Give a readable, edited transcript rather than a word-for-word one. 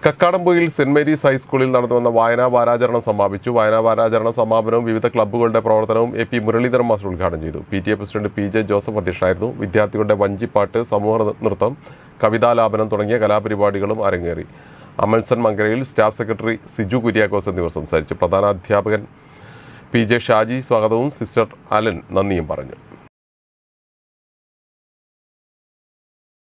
Kakkadampoyil saint Mary's ഹൈസ്കൂളിൽ നടന്നുവന്ന വായനാ വാരാചരണം സമാപിച്ചു. വായനാ വാരാചരണ സമാപനവും വിവിധ ക്ലബ്ബുകളുടെ പ്രവർത്തനവും എ പി മുരളീധരൻ മാസ്റ്റർ ഉദ്ഘാടനം ചെയ്തു. PTA പ്രസിഡന്റ് PJ ജോസഫ് അധ്യക്ഷനായിരുന്നു. വിദ്യാർത്ഥികളുടെ വഞ്ചിപ്പാട്ട്, സമൂഹ നൃത്തം, കവിതാലാപനം തുടങ്ങിയ കലാപരിപാടികളും അരങ്ങേറി. അമൽസൺ മങ്കരയിൽ, സ്റ്റാഫ് സെക്രട്ടറി സിജു കുര്യാക്കോസ് എന്നിവർ സംസാരിച്ചു. പ്രധാന അധ്യാപകൻ PJ ഷാജി സ്വാഗതവും സിസ്റ്റർ അലൻ നന്ദിയും പറഞ്ഞു.